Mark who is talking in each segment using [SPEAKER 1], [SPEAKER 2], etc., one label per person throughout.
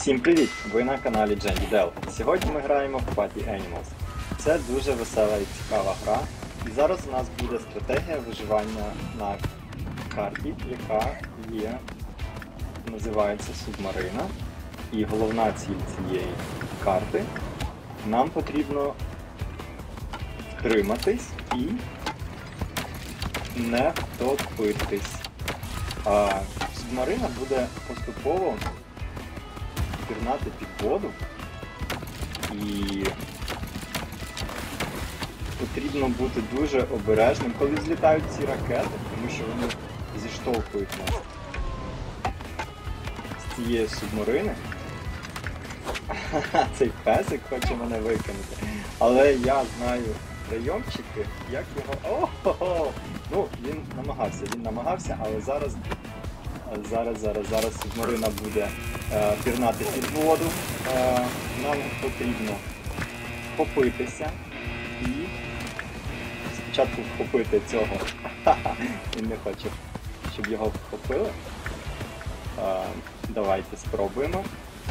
[SPEAKER 1] Всім привіт! Ви на каналі JendyDel. Сьогодні ми граємо в Party Animals. Це дуже весела і цікава гра. І зараз у нас буде стратегія виживання на карті, яка називається Субмарина. І головна ціль цієї карти — нам потрібно втриматись і не втопитись. Субмарина буде поступово пірнати під воду, і потрібно бути дуже обережним, коли злітають ці ракети, тому що вони зіштовхують нас з цієї субмарини. Цей песик хоче мене викинути. Але я знаю прийомчики, як його... О-хо-хо! Ну, він намагався, але зараз субмарина буде пірнати під воду. Нам потрібно вхопитися і спочатку вхопити цього. Він не хоче, щоб його вхопили. Давайте спробуємо.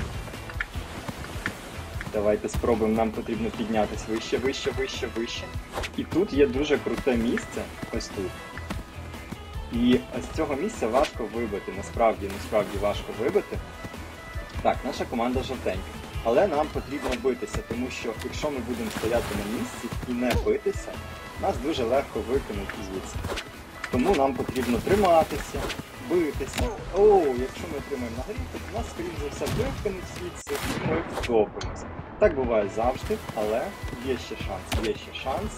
[SPEAKER 1] Нам потрібно піднятися вище. І тут є дуже круте місце, ось тут. І з цього місця важко вибити, насправді важко вибити. Так, наша команда жовтенька. Але нам потрібно битися, тому що якщо ми будемо стояти на місці і не битися, нас дуже легко викинуть звідси. Тому нам потрібно триматися, битися. Якщо ми тримаємо на горі, то нас, скоріш за все, викинуть звідси і ми втопимося. Так буває завжди, але є ще шанс.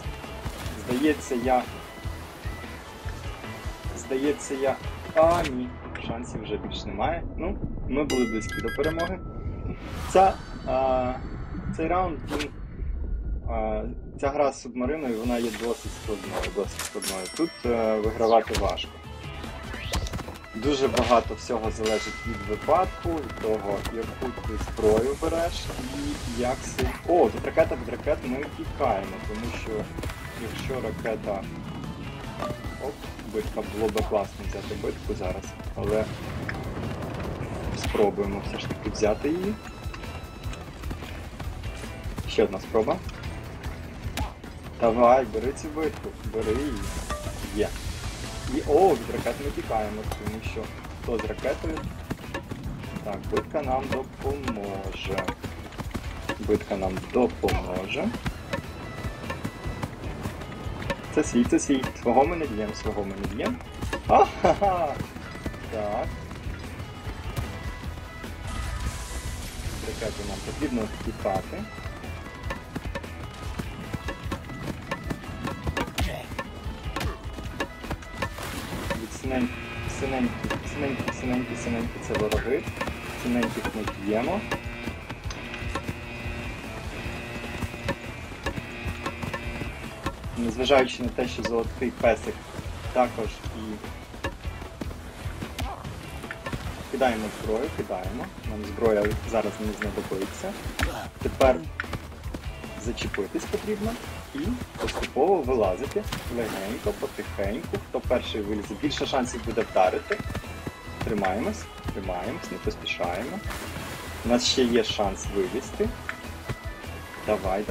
[SPEAKER 1] Здається, я... ні, шансів вже більш немає. Ну, ми були близькі до перемоги. Цей раунд, ця гра з субмариною, вона є досить складною. Тут вигравати важко. Дуже багато всього залежить від випадку, від того, яку ти зброю береш і як сильно... Від ракет ми тікаємо, тому що якщо ракета... Битка, було б класно взяти битку зараз, але спробуємо все ж таки взяти її. Ще одна спроба. Давай, бери цю битку, бери її. Є. І від ракет ми тікаємо, тому що хто з ракетою? Так, битка нам допоможе. Це свій. Свого ми не б'ємо. Ахаха! Так. Ракети нам потрібно тікати. Синенькі це вороги. Синеньких ми б'ємо. Незважаючи на те, що золотий песик також і... Кидаємо зброю. Нам зброя зараз не знадобиться. Тепер зачепитись потрібно і поступово вилазити легенько, потихеньку. Хто перший вилізе, більше шансів буде вдарити. Тримаємось, не поспішаємо. У нас ще є шанс вилізти. Давай.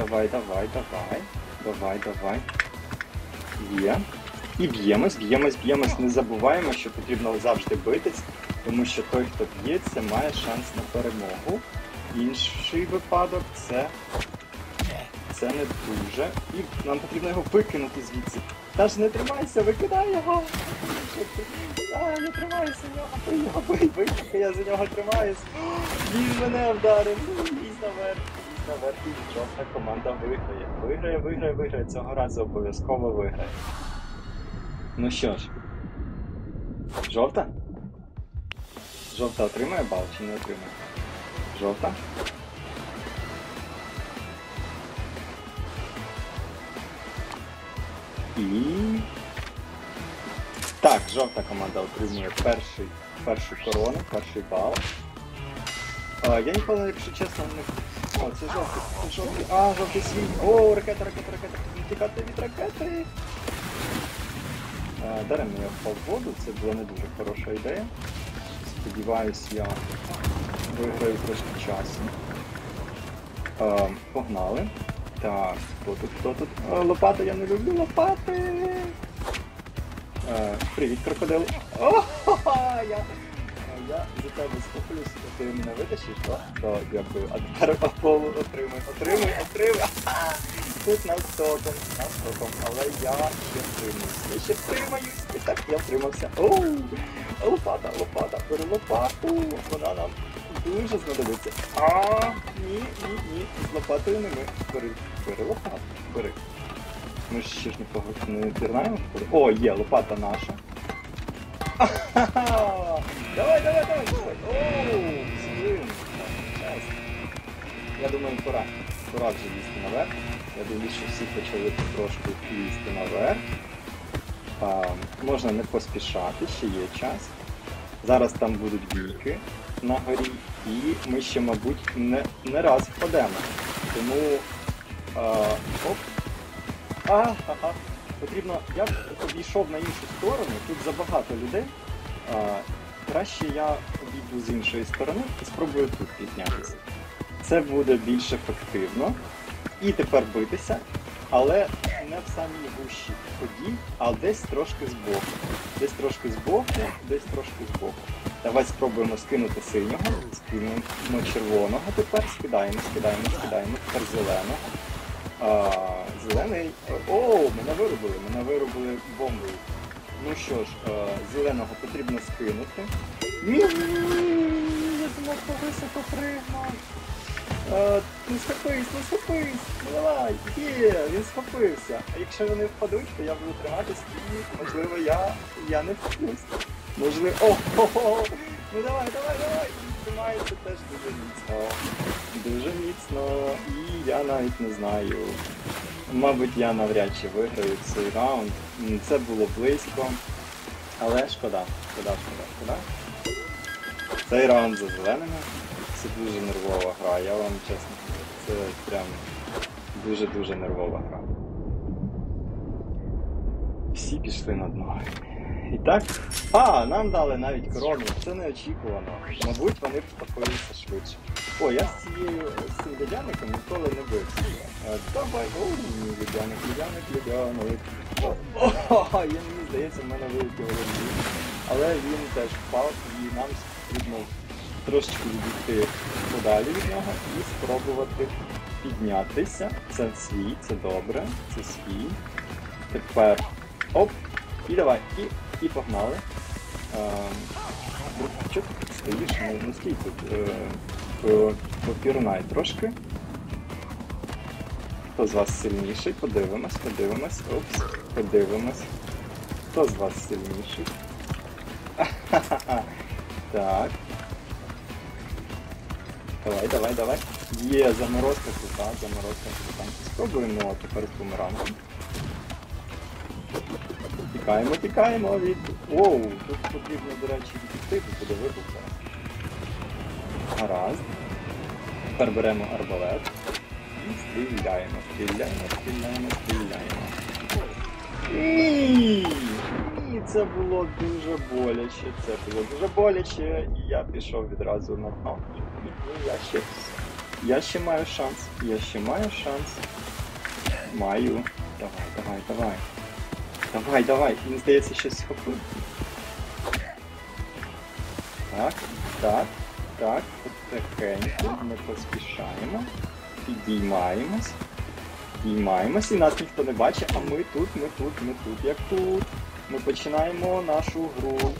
[SPEAKER 1] Є. І б'ємось. Не забуваємо, що потрібно завжди битись, тому що той, хто б'ється, має шанс на перемогу. Інший випадок це не дуже. І нам потрібно його викинути звідси. Та ж не тримайся, викидай його! Не тримайся, бий, я за нього тримаюсь. Він мене вдарив. Лізь наверх. І жовта команда виграє. Цього разу обов'язково виграє. Ну що ж. Жовта? Жовта отримає бал чи не отримає? Жовта? І... Так, жовта команда отримує першу корону, перший бал. Я ніколи, якщо чесно, не... Це жовтий. Жовтий свій. Ракета. Тікати від ракети. Даремно я впав в воду, це була не дуже хороша ідея. Сподіваюсь, я виграю трошки часу. Погнали. Так, хто тут? Лопата, я не люблю лопати! Привіт, крокодил. О-ха-ха! Я за тебе схоплюсь, ти мене витащиш, так? То дякую. А тепер Аполло отримуй. Тут нас током, але я ще втримуюсь. Я ще втримаюсь. І так, я втримався. Оу! Лопата, бери лопату. Вона нам дуже знадобиться. Ні. З лопатою не ми. Бери лопату, бери. Ми ж ще ж нікого не пірнаємо. О, є, лопата наша. Давай. Оу, сидим. Я думаю, пора вже лізти наверх. Я думаю, що всі почали трошки лізти наверх. Можна не поспішати, ще є час. Зараз там будуть бійки на горі, і ми ще, мабуть, не раз впадемо. Тому... оп. Потрібно... Я обійшов на іншу сторону, тут забагато людей. Краще я обійду з іншої сторони і спробую тут піднятися. Це буде більш ефективно. І тепер битися, але не в самій гущі подій, а десь трошки збоку. Десь трошки збоку. Давай спробуємо скинути синього, скинемо червоного тепер, скидаємо, тепер зеленого. Зелений... Оу, мене вирубили бомбою. Ну що ж, зеленого потрібно скинути. Ні, я занадто високо пригнав. Не схопись, давай, є, він схопився. А якщо вони впадуть, то я буду триматись і, можливо, я не впадусь. Можливо, о-хо-хо, ну давай, тримається теж дуже міцно, і я навіть не знаю. Мабуть, я навряд чи виграю цей раунд. Це було близько, але шкода. Цей раунд за зеленими. Це дуже нервова гра, я вам чесно кажу, це прям дуже нервова гра. Всі пішли на дно. І так, нам дали навіть корону, це неочікувано. Мабуть, вони впокоїлися швидше. О, я з цим льодяником ніколи не бився. Давай, ні, льодяник. Мені здається, в мене великий володій. Але він теж впав, і нам потрібно трошечки відійти подалі від нього і спробувати піднятися. Це свій, це добре, це свій. Тепер оп, і давай, і погнали. Чого ти тут стоїш? Не стій тут. Попірнай трошки. Хто з вас сильніший? Подивимось. Опс, подивимось. Хто з вас сильніший? Так. Давай. Є, заморозка крута. Спробуємо тепер з бумерангом. Тікаємо від... Оу, тут потрібно, до речі, відійти, тут буде вибух зараз. Гаразд. Тепер беремо арбалет. І стріляємо. Ні, це було дуже боляче. І я пішов відразу на дно. Я ще маю шанс. Маю. Давай. Мені здається, щось схопив. Так. Потихеньку. Ми поспішаємо. Підіймаємось. І нас ніхто не бачить, а ми тут. Як тут. Ми починаємо нашу гру.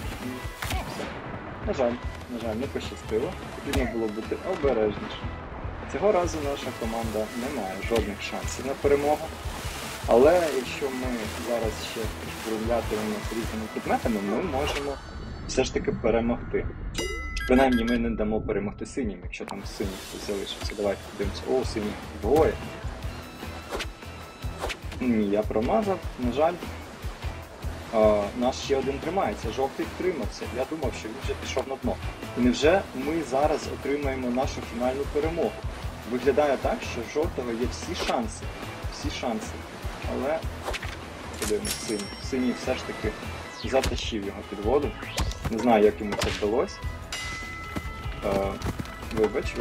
[SPEAKER 1] На жаль, не пощастило. Потрібно було бути обережніше. Цього разу наша команда не має жодних шансів на перемогу. Але якщо ми зараз ще розглядатимемо з різними предметами, ми можемо все ж таки перемогти. Принаймні ми не дамо перемогти синім, якщо там синій хтось залишився. Давайте подивимося. О, синій двоє. Ні, я промазав, на жаль. Наш ще один тримається, жовтий втримався. Я думав, що він вже пішов на дно. І невже ми зараз отримаємо нашу фінальну перемогу? Виглядає так, що в жовтого є всі шанси. Але, подивимось, синій все ж таки затащив його під воду. Не знаю, як йому це вдалося. Вибач.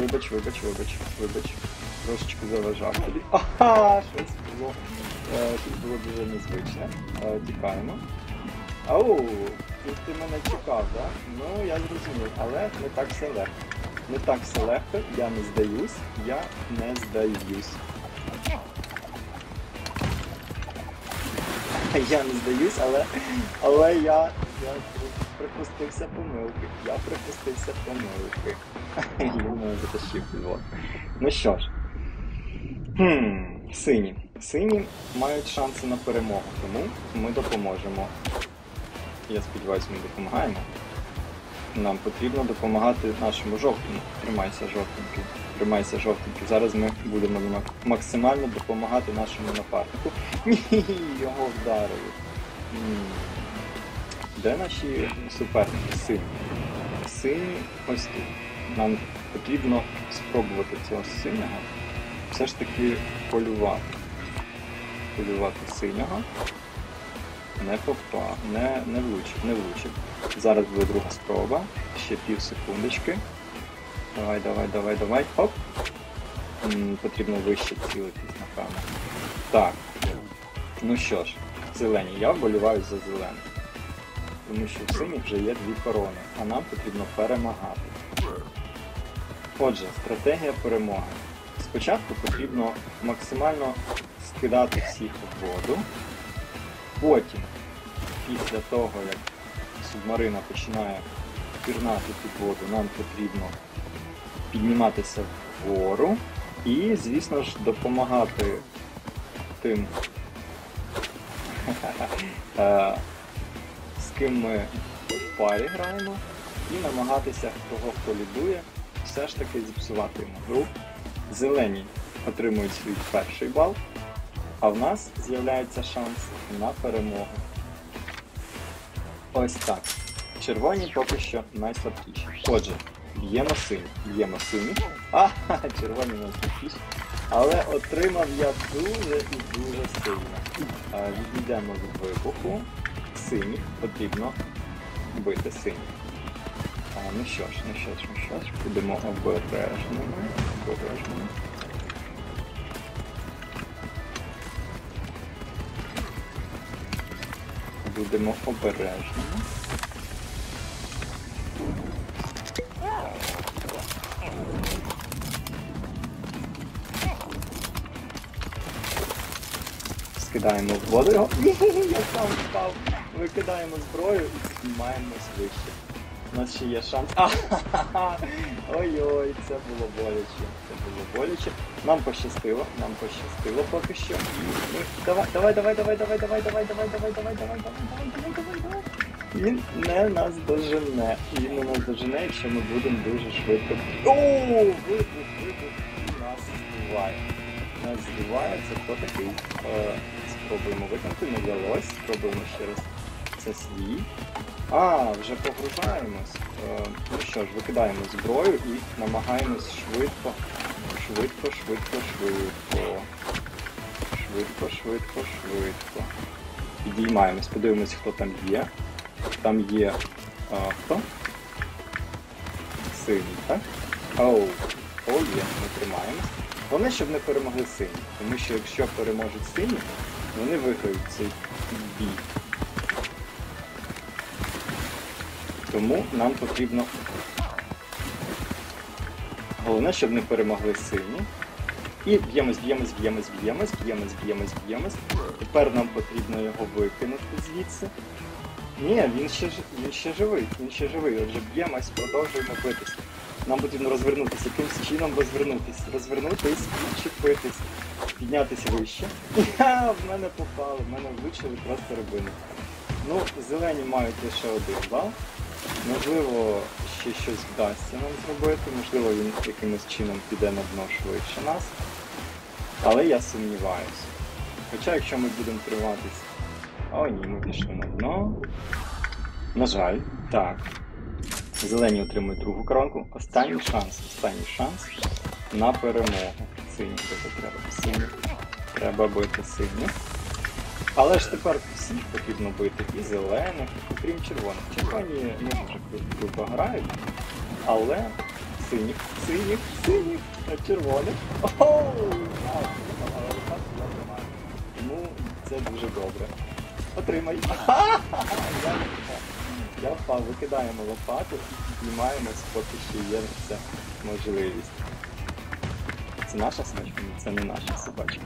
[SPEAKER 1] Трошечки заважав тобі. Ага, щось було дуже незвичне. Тікаємо. Ау, тут ти мене чекав, так? Ну, я зрозумів, але не так все легко. Не так все легко, я не здаюсь. Я не здаюсь, але я припустився помилки. Йому затащив підвод. Ну що ж. Сині. Сині мають шанси на перемогу, тому ми допоможемо. Я сподіваюся, ми допомагаємо. Нам потрібно допомагати нашому жовтому. Тримайся, жовтенький. Зараз ми будемо максимально допомагати нашому напарнику. Ні, його вдарили. Де наші суперники? Сині ось тут. Нам потрібно спробувати цього синього все ж таки полювати. Полювати синього. Не попав, не влучив. Зараз буде друга спроба. Ще пів секундочки. Давай. Хоп. Потрібно вище цілитись, напевно. Так. Ну що ж, зелені. Я вболіваю за зелених. Тому що в синіх вже є 2 корони, а нам потрібно перемагати. Отже, стратегія перемоги. Спочатку потрібно максимально скидати всіх у воду. Потім, після того, як субмарина починає пірнати під воду, нам потрібно підніматися вгору і, звісно ж, допомагати тим, з ким ми в парі граємо, і намагатися того, хто лідує, все ж таки зіпсувати йому гру. Зелені отримують свій перший бал, а в нас з'являється шанс на перемогу. Ось так. Червоні поки що найслабкіші. Отже, б'ємо сині. Червоні найслабкіші. Але отримав я дуже і дуже сильно. Відійдемо від вибуху. Синіх потрібно бити синіх. Ну що ж, будемо обережними. Будемо обережними. Скидаємо в воду його. Ні, я сам впав. Викидаємо зброю і піднімаємось вище. У нас ще є шанс. Ой-ой, це було боляче. Нам пощастило поки що. Давай. Він не нас дожене, якщо ми будемо дуже швидко. Вибух, і нас збиває. Це хто такий? Спробуємо виконати, не вдалося. Спробуємо ще раз. Це свій. Вже погружаємось. Ну що ж, викидаємо зброю і намагаємось швидко. Підіймаємось, подивимось, хто там є. Там є... хто? Синій, так? Є, ми тримаємось. Головне, щоб не перемогли сині, тому що якщо переможуть сині, вони виграють цей бій. Тому нам потрібно... Головне, щоб не перемогли сині. І б'ємось. Тепер нам потрібно його викинути звідси. Ні, він ще живий. Отже, б'ємось, продовжуємо битись. Нам потрібно розвернутися. Якимсь чином розвернутись, відчепитись, піднятися вище. В мене попало, в мене влучили просто рибини. Ну, зелені мають лише 1 бал. Можливо, ще щось вдасться нам зробити, можливо, він якимось чином піде на дно швидше нас. Але я сумніваюся. Хоча, якщо ми будемо триматись... Ні, ми пішли на дно. На жаль, так. Зелені отримують 2 коронку. Останній шанс на перемогу. Синіх треба бити синіх. Але ж тепер всіх потрібно бити, і зелених, окрім червоних. Червоні не дуже круто грають, але синіх, червоних. Оу! Тому це дуже добре. Отримай. Я впав, викидаємо лопату і піднімаємось, поки ще є ця можливість. Це наша собачка? Ні, це не наша собачка.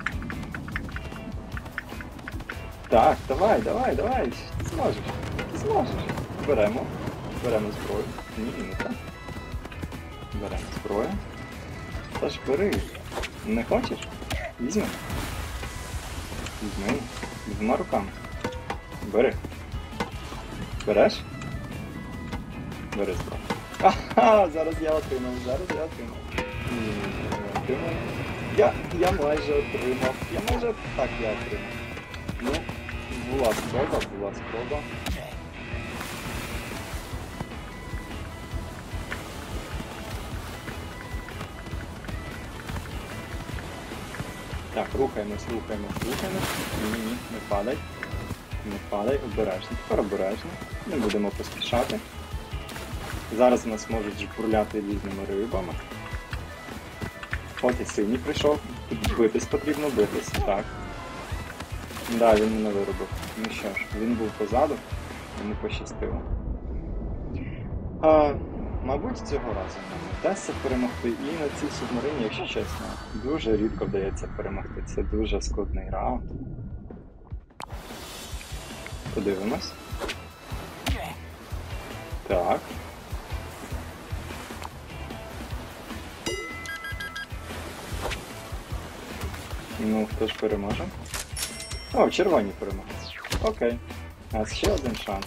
[SPEAKER 1] Так, давай. Ти зможеш. Беремо зброю. Ні, не так. Беремо зброю. Та ж бери. Не хочеш? Візьми. Візьми. Двома руками. Бери. Береш? Бери зброю. Ага, зараз я отримав. Ні, не отримав. Я майже отримав. Так, я отримав. Ну, була спроба. Так, рухаємось. Ні, не падай, обережно. Тепер обережно. Не будемо поспішати. Зараз нас можуть жбурляти різними рибами. От і синій прийшов. Битись потрібно. Так. Да, він мене виробив. Ну що ж, він був позаду, йому пощастило. Мабуть, цього разу нам вдасться перемогти. І на цій субмарині, якщо чесно, дуже рідко вдається перемогти. Це дуже складний раунд. Подивимось. Так. Ну, хто ж переможе? О, червоні перемогли. Окей. У нас ще один шанс.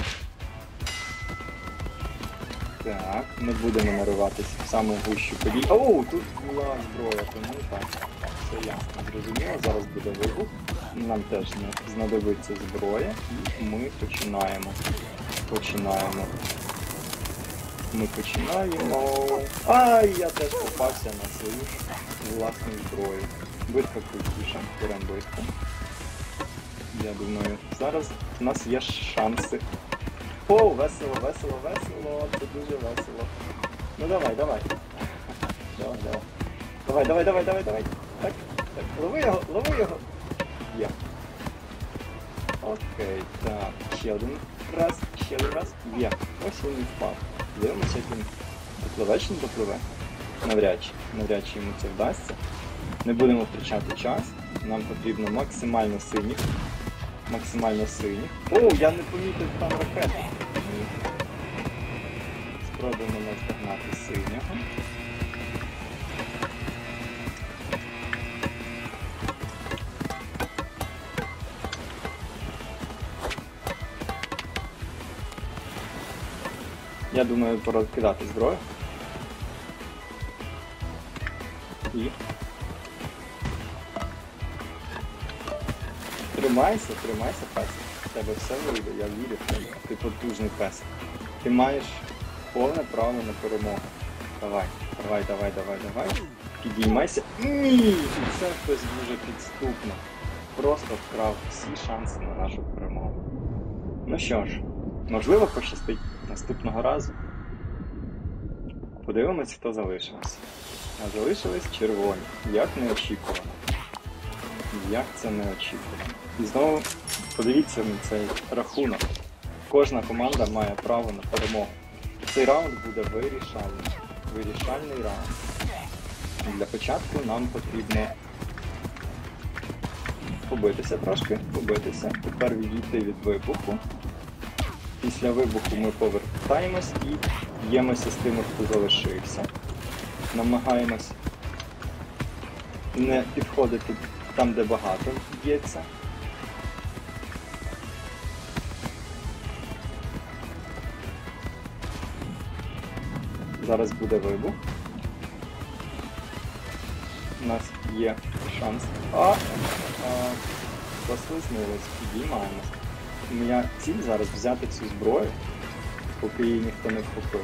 [SPEAKER 1] Так, не будемо нариватись в саму гущу подій. Оу, тут була зброя, тому так. Все ясно, зрозуміло. Зараз буде вибух. Нам теж знадобиться зброя. І ми починаємо. Ай, я теж попався на свою власну зброю. Битка крутіша, беремо битку. Я думаю, зараз у нас є шанси. О, весело, це дуже весело. Ну давай. Давай. Так, лови його. Є. Окей, так, ще один раз. Є. Ось він і впав. Дивимося, як він допливе чи не допливе. Навряд чи йому це вдасться. Не будемо втрачати час. Нам потрібно максимально синіх. О, я не помітив там ракети. Спробуємо наздогнати синього. Я думаю, пора кидати зброю. І... Тримайся, песик. В тебе все вийде, я вірю в тебе. Ти потужний песик. Ти маєш повне право на перемогу. Давай. Підіймайся. Ні! І це хтось дуже підступно. Просто вкрав всі шанси на нашу перемогу. Ну що ж, можливо пощастить наступного разу. Подивимось, хто залишився. А залишились червоні. Як неочікувано. Як це неочікувано. І знову подивіться на цей рахунок. Кожна команда має право на перемогу. Цей раунд буде вирішальний. Вирішальний раунд. Для початку нам потрібно побитися трошки. Тепер відійти від вибуху. Після вибуху ми повертаємось і б'ємося з тими, хто залишився. Намагаємось не підходити там, де багато б'ється. Зараз буде вибух. У нас є шанс. Послизнулись, підіймаємось. Моя ціль зараз взяти цю зброю, поки її ніхто не вхопив.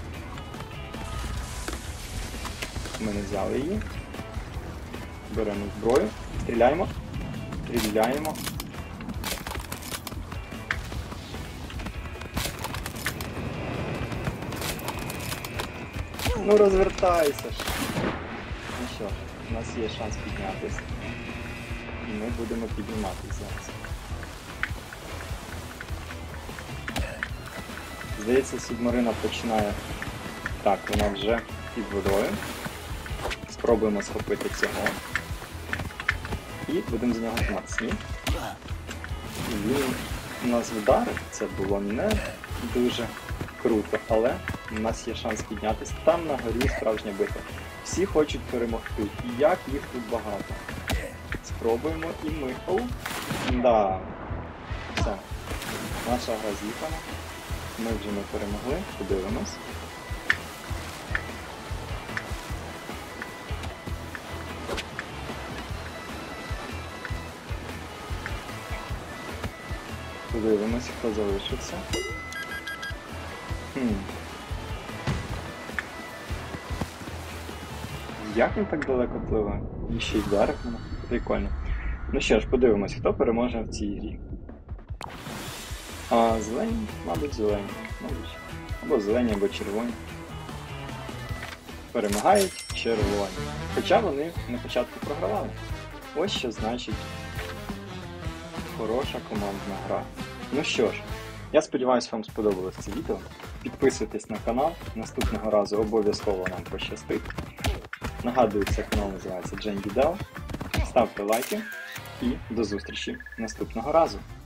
[SPEAKER 1] Ми не взяли її. Беремо зброю, стріляємо. Ну розвертайся ж. Ну що ж, у нас є шанс піднятись. І ми будемо підніматись зараз. Здається, субмарина починає... Так, вона вже під водою. Спробуємо схопити цього. І будемо за нього триматися. Ні? І він нас вдарив. Це було не дуже круто, але у нас є шанс піднятися. Там на горі справжня битва. Всі хочуть перемогти. І як їх тут багато. Спробуємо і ми. Оу! Да. Все. Наша гра з'їхала. Ми вже не перемогли. Подивимось. Подивимось, хто залишився. Як він так далеко пливе? І ще й вдарив мене. Прикольно. Ну що ж, подивимось, хто переможе в цій грі. Зелені? Мабуть, зелені. Мабуть. Або зелені, або червоні. Перемагають червоні. Хоча вони на початку програвали. Ось що значить хороша командна гра. Ну що ж, я сподіваюся, вам сподобалось це відео. Підписуйтесь на канал, наступного разу обов'язково нам пощастить. Нагадую, цей канал називається Дженді Дел. Ставте лайки і до зустрічі наступного разу.